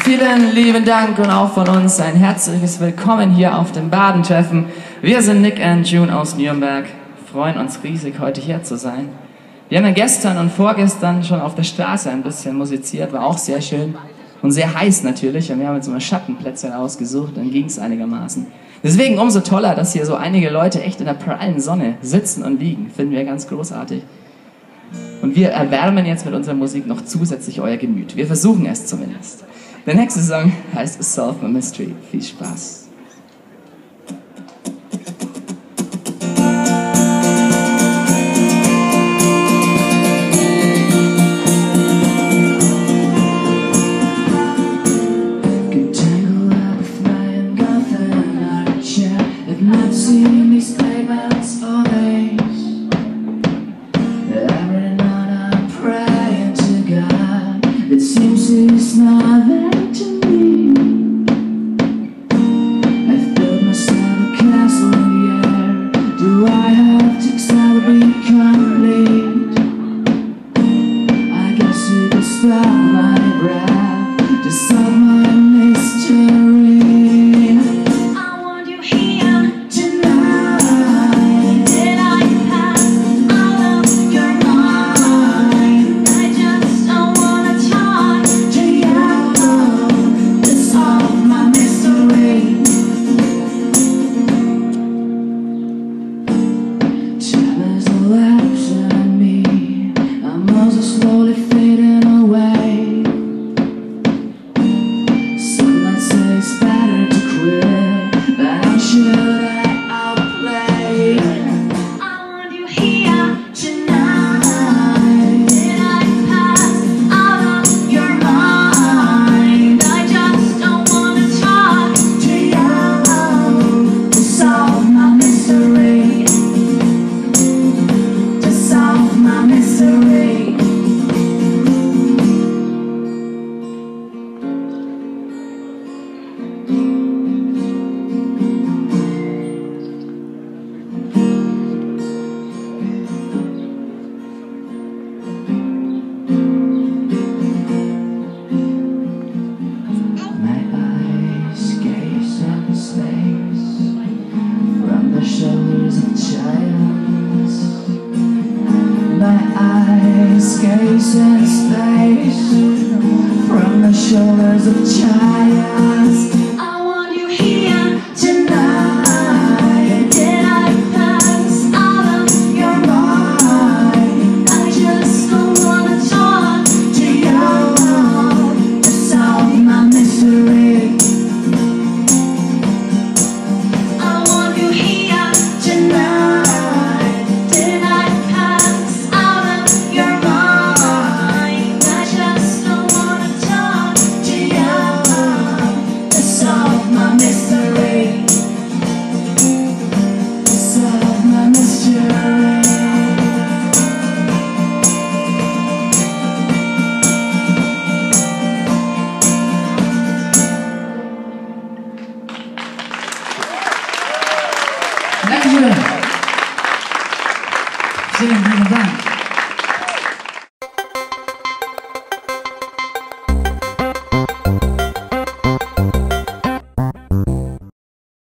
Vielen lieben Dank und auch von uns ein herzliches Willkommen hier auf dem Bardentreffen. Wir sind Nick und June aus Nürnberg, freuen uns riesig, heute hier zu sein. Wir haben ja gestern und vorgestern schon auf der Straße ein bisschen musiziert, war auch sehr schön und sehr heiß natürlich. Und wir haben jetzt immer Schattenplätze ausgesucht, dann ging es einigermaßen. Deswegen umso toller, dass hier so einige Leute echt in der prallen Sonne sitzen und liegen, finden wir ganz großartig. Und wir erwärmen jetzt mit unserer Musik noch zusätzlich euer Gemüt. Wir versuchen es zumindest. Der nächste Song heißt Solve My Mystery. Viel Spaß. It's not there to me. I've built myself a castle in the air. Do I have to excel to be complete? I guess you could stop my breath to solve my mystery. I want you here tonight. Did I pass out of your mind? I just don't wanna talk to you to solve my mystery. Time is elapsing on me. I'm also slowly fading away. Some might say it's better to quit, but how should I outplay? I want you here tonight. Did I pass out of your mind? I just don't wanna talk to you to solve my mystery. To solve my mystery. My eyes gaze into space from the shoulders of giants. My eyes gaze into space from the shoulders of giants. I want you here tonight. Did I pass out of your mind? I just don't wanna talk to you to solve my mystery. I want you here tonight. Did I pass out of your mind? I just don't wanna talk to you to solve my mystery. To solve my mystery. Dankeschön. Vielen lieben Dank.